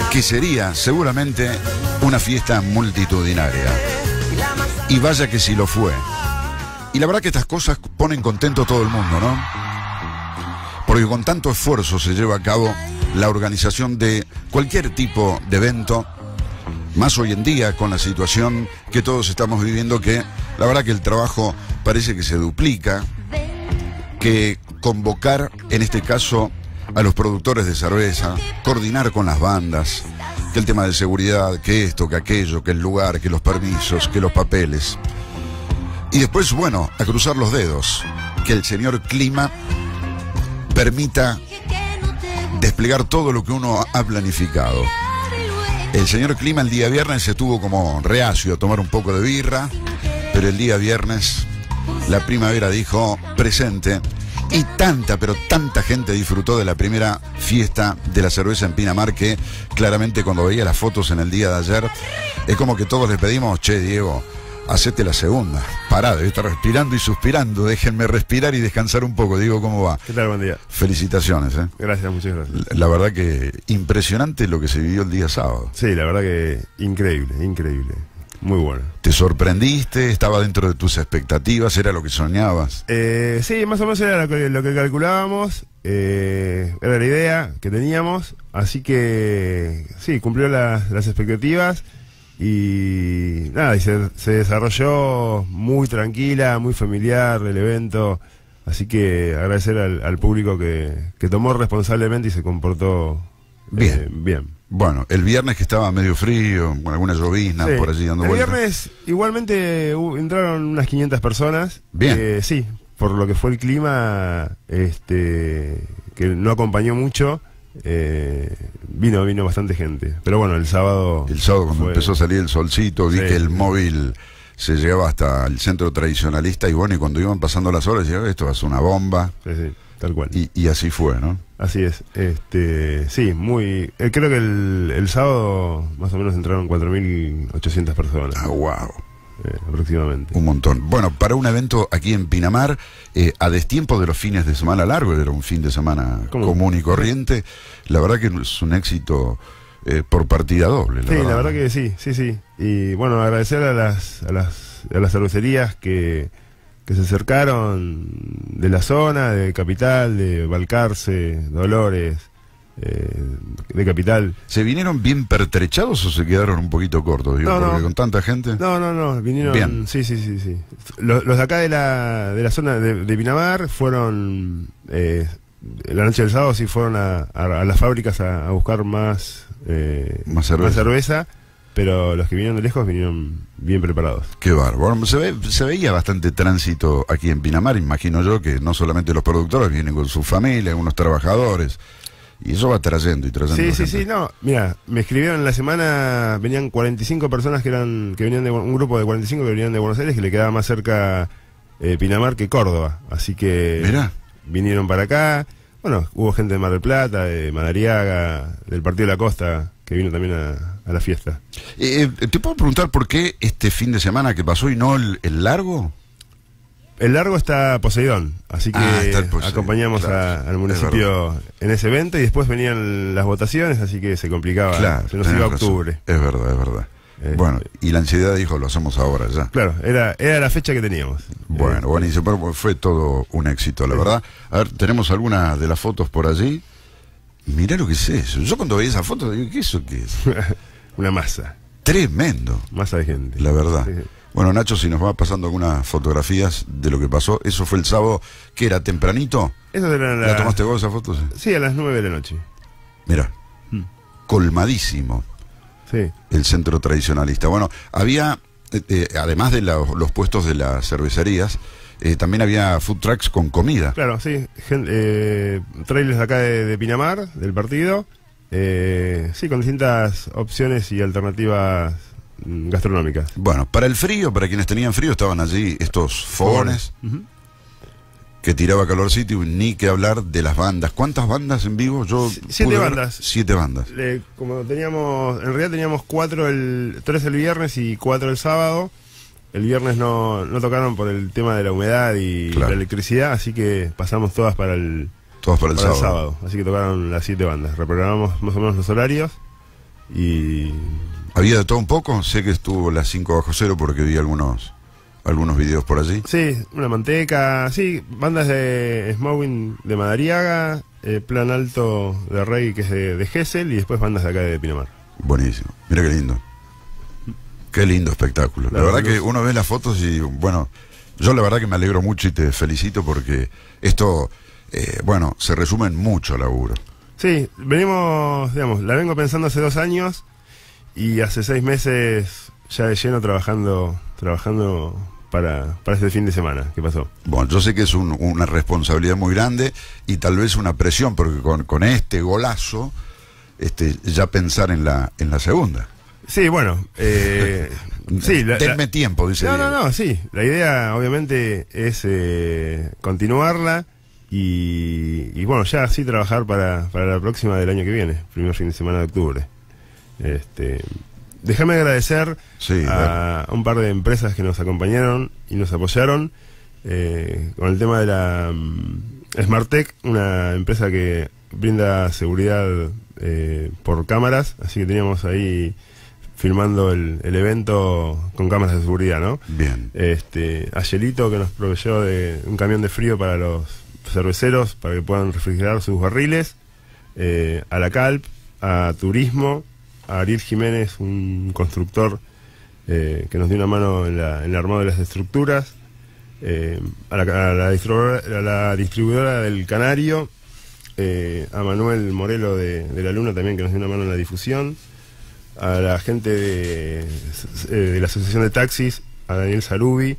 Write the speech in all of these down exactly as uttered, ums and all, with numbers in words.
que sería seguramente una fiesta multitudinaria. Y vaya que sí lo fue. Y la verdad que estas cosas ponen contento a todo el mundo, ¿no? Porque con tanto esfuerzo se lleva a cabo la organización de cualquier tipo de evento, más hoy en día con la situación que todos estamos viviendo, que la verdad que el trabajo parece que se duplica, que convocar, en este caso, a los productores de cerveza, coordinar con las bandas, que el tema de seguridad, que esto, que aquello, que el lugar, que los permisos, que los papeles. Y después, bueno, a cruzar los dedos, que el señor Clima permita desplegar todo lo que uno ha planificado. El señor Clima el día viernes estuvo como reacio a tomar un poco de birra, pero el día viernes la primavera dijo presente, y tanta, pero tanta gente disfrutó de la primera fiesta de la cerveza en Pinamar que claramente cuando veía las fotos en el día de ayer, es como que todos les pedimos, che, Diego, hacete la segunda, pará, debe estar respirando y suspirando, déjenme respirar y descansar un poco. Digo, ¿cómo va? ¿Qué tal? Buen día. Felicitaciones, ¿eh? Gracias, muchas gracias. La, la verdad que impresionante lo que se vivió el día sábado. Sí, la verdad que increíble, increíble. Muy bueno. ¿Te sorprendiste? ¿Estaba dentro de tus expectativas? ¿Era lo que soñabas? Eh, sí, más o menos era lo que, lo que calculábamos, eh, era la idea que teníamos, así que sí, cumplió la, las expectativas y nada, y se, se desarrolló muy tranquila, muy familiar el evento, así que agradecer al, al público que, que tomó responsablemente y se comportó bien. Eh, bien. Bueno, el viernes que estaba medio frío, con alguna llovizna Sí. por allí dando el vueltas. El viernes igualmente uh, entraron unas quinientas personas. Bien. Eh, sí, por lo que fue el clima, este, que no acompañó mucho, eh, vino vino bastante gente. Pero bueno, el sábado... El sábado cuando fue... empezó a salir el solcito, vi sí. que el móvil se llegaba hasta el centro tradicionalista y bueno, y cuando iban pasando las horas, decía, esto va a ser una bomba. Sí, sí, tal cual. Y, y así fue, ¿no? Así es, este, sí, muy, eh, creo que el, el sábado más o menos entraron cuatro mil ochocientas personas. Ah, wow. Eh, aproximadamente. Un montón. Bueno, para un evento aquí en Pinamar, eh, a destiempo de los fines de semana largos, era un fin de semana ¿Cómo? común y corriente, la verdad que es un éxito eh, por partida doble. La sí, verdad. la verdad que sí, sí, sí. Y bueno, agradecer a las, a las, a las cervecerías que... que se acercaron de la zona, de Capital, de Balcarce, Dolores, eh, de Capital. ¿Se vinieron bien pertrechados o se quedaron un poquito cortos? Digo, No, porque no. con tanta gente. No, no, no, vinieron... Bien. Sí, sí, sí, sí. Los, los de acá de la, de la zona de, de Pinamar fueron... Eh, la noche del sábado sí fueron a, a, a las fábricas a, a buscar más, eh, Más cerveza. más cerveza, pero los que vinieron de lejos vinieron bien preparados. Qué bárbaro. Se, ve, se veía bastante tránsito aquí en Pinamar, imagino yo que no solamente los productores vienen con su familia, algunos trabajadores, y eso va trayendo y trayendo. Sí, sí, gente. sí, no, mira, me escribieron en la semana, venían cuarenta y cinco personas que eran, que venían de un grupo de cuarenta y cinco que venían de Buenos Aires, que le quedaba más cerca eh, Pinamar que Córdoba, así que Mirá. vinieron para acá. Bueno, hubo gente de Mar del Plata, de Madariaga, del Partido de la Costa, que vino también a, a la fiesta. Eh, ¿Te puedo preguntar por qué este fin de semana que pasó y no el, el largo? El largo está Poseidón, así que Ah, está el Poseidón, acompañamos claro, a- al municipio en ese evento y después venían las votaciones, así que se complicaba, Claro, se nos tenés iba a razón. octubre. Es verdad, es verdad. Eh, bueno, y la ansiedad dijo, lo hacemos ahora ya. Claro, era, era la fecha que teníamos. Bueno, Eh, buenísimo, pero fue todo un éxito, la Sí. verdad. A ver, tenemos algunas de las fotos por allí. Y mirá lo que es eso. Yo cuando veía esa foto digo, ¿qué eso qué es? Una masa, Tremendo, masa de gente. la verdad. Sí, sí. Bueno, Nacho, si nos va pasando algunas fotografías de lo que pasó. Eso fue el sábado, que era tempranito. Eso era la... ¿La tomaste vos esa foto? Sí. Sí, a las nueve de la noche. Mirá, Mm. colmadísimo Sí. el centro tradicionalista. Bueno, había, eh, eh, además de la- los puestos de las cervecerías, eh, también había food trucks con comida. Claro, sí. Gen- eh, trailers de acá de, de Pinamar, del partido. Eh, sí, con distintas opciones y alternativas mm, gastronómicas. Bueno, para el frío, para quienes tenían frío, estaban allí estos fogones Ujú. que tiraba calorcito y ni que hablar de las bandas. ¿Cuántas bandas en vivo? Yo Si- siete pude ver bandas. Siete bandas. Eh, como teníamos, en realidad teníamos cuatro, el, tres el viernes y cuatro el sábado. El viernes no, no tocaron por el tema de la humedad y Claro. la electricidad, así que pasamos todas para el, Todos para el para el sábado. sábado. Así que tocaron las siete bandas. Reprogramamos más o menos los horarios Y ¿había de todo un poco? Sé que estuvo las cinco bajo cero porque vi algunos algunos videos por allí. sí, una manteca, sí, bandas de Smowing de Madariaga, eh, Plan Alto de Reggae que es de, de Gesell, y después bandas de acá de Pinamar. Buenísimo. Mira qué lindo. Qué lindo espectáculo. La, La verdad luz. que uno ve las fotos y, bueno, yo la verdad que me alegro mucho y te felicito porque esto, eh, bueno, se resume en mucho laburo. Sí, venimos, digamos, la vengo pensando hace dos años y hace seis meses ya de lleno trabajando, trabajando para, para este fin de semana. ¿Qué pasó? Bueno, yo sé que es un- una responsabilidad muy grande y tal vez una presión porque con, con este golazo, este, ya pensar en la, en la segunda. Sí, bueno, eh, sí, la- Denme la- tiempo, dice No, no, Diego. no, sí. La idea, obviamente, es eh, continuarla y, y, bueno, ya así trabajar para, para la próxima del año que viene, primer fin de semana de octubre. Este, déjame agradecer Sí, a, a un par de empresas que nos acompañaron y nos apoyaron eh, con el tema de la mm, SmartTech, una empresa que brinda seguridad eh, por cámaras, así que teníamos ahí filmando el, el evento con cámaras de seguridad, ¿no? Bien. Este, a Yelito, que nos proveyó de un camión de frío para los cerveceros, para que puedan refrigerar sus barriles, eh, a la Calp, a Turismo, a Ariel Jiménez, un constructor eh, que nos dio una mano en, la, en el armado de las estructuras, eh, a, la, a la distribuidora, a la distribuidora del Canario, eh, a Manuel Morelo de, de la Luna también, que nos dio una mano en la difusión, a la gente de, eh, de la Asociación de Taxis, a Daniel Sarubi.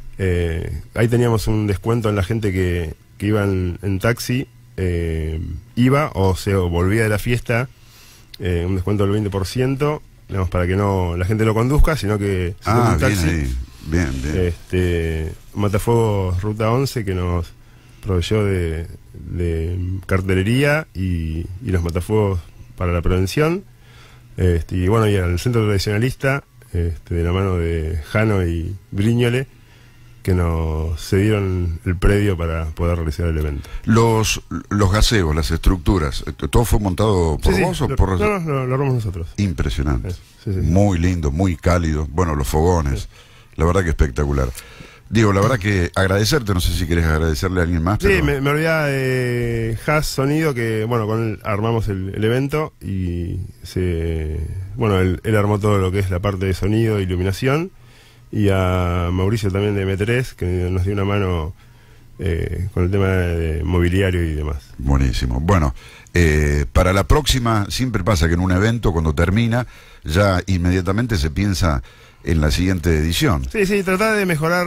Eh, ahí teníamos un descuento en la gente que, que iba en, en taxi, eh, iba o se o volvía de la fiesta, eh, un descuento del veinte por ciento, digamos, para que no la gente no conduzca, sino que se tome Ah, un bien taxi. ahí. Bien, bien. Este, Matafuegos Ruta once, que nos proveyó de, de cartelería y, y los matafuegos para la prevención. Este, y bueno, y al centro tradicionalista, este, de la mano de Jano y Briñole, que nos cedieron el predio para poder realizar el evento. Los, los gaseos, las estructuras, ¿todo fue montado por Sí, sí, vos o lo, por...? no, no, lo, lo armamos nosotros. Impresionante. Sí, sí, sí. Muy lindo, muy cálido. Bueno, los fogones. La verdad que espectacular. Digo, la verdad que agradecerte, no sé si querés agradecerle a alguien más. Sí, pero... me, me olvidaba de Has Sonido, que bueno, con él armamos el, el evento y se bueno, él, él armó todo lo que es la parte de sonido e iluminación, y a Mauricio también de M tres, que nos dio una mano eh, con el tema de mobiliario y demás. Buenísimo. Bueno, eh, para la próxima siempre pasa que en un evento, cuando termina, ya inmediatamente se piensa en la siguiente edición. Sí, sí, tratar de mejorar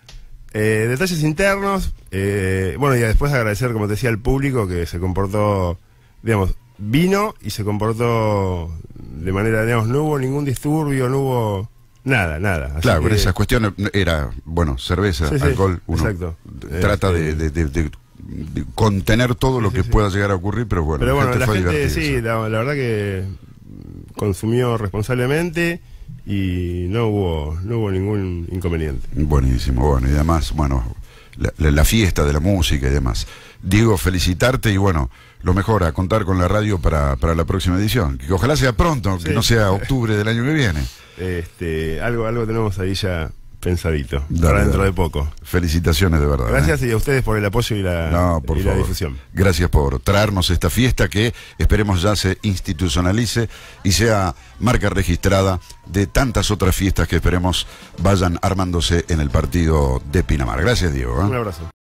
eh, detalles internos, eh, bueno, y después agradecer, como te decía, al público que se comportó, digamos, vino y se comportó de manera, digamos, no hubo ningún disturbio, no hubo nada, nada. Así Claro, que, pero esas cuestiones era, bueno, cerveza, Sí, sí, alcohol, uno exacto. trata Este, de, de- de- de- de contener todo lo Sí, que sí, sí. pueda llegar a ocurrir, pero bueno, Pero bueno, la gente la fue a gente, divertirse. sí, la, la verdad que consumió responsablemente y no hubo, no hubo ningún inconveniente. Buenísimo, bueno, y además, bueno, la, la- la fiesta de la música y demás. Diego, felicitarte y bueno, lo mejor, a contar con la radio para, para la próxima edición. Que ojalá sea pronto, que Sí. no sea octubre del año que viene. Este, algo, algo tenemos ahí ya pensadito, Dale, para dentro dale. de poco. Felicitaciones de verdad. ¿eh? Gracias y a ustedes por el apoyo y la, No, por y la favor. difusión. Gracias por traernos esta fiesta que esperemos ya se institucionalice y sea marca registrada de tantas otras fiestas que esperemos vayan armándose en el partido de Pinamar. Gracias, Diego. ¿eh? Un abrazo.